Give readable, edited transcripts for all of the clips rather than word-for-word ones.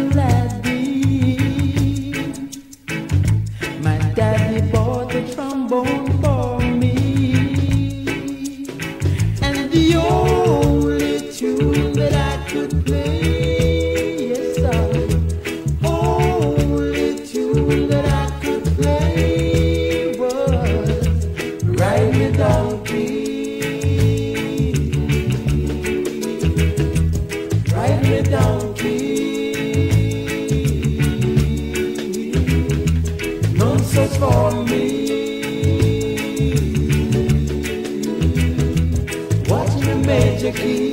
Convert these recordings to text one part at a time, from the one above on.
laddie. My daddy bought a trombone for me, and the only tune that I could play, yes sir, only tune that I could play was Ride Me Donkey, Ride Me Donkey. None such for me. Watch me major key.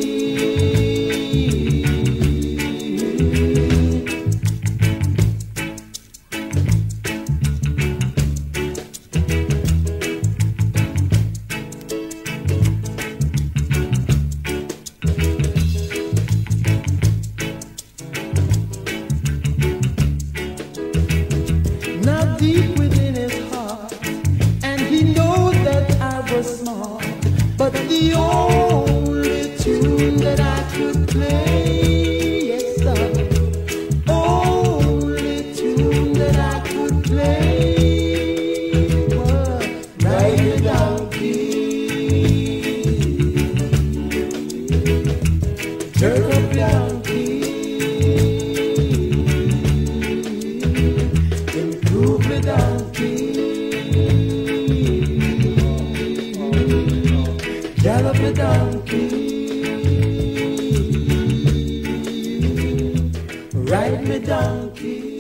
Now deep within his heart, and he knows that I was smart, but the only tune that I could play, yes sir, only tune that I could play was Ride Me Donkey, turn up donkey. Improve me donkey, gallop me donkey, ride me donkey.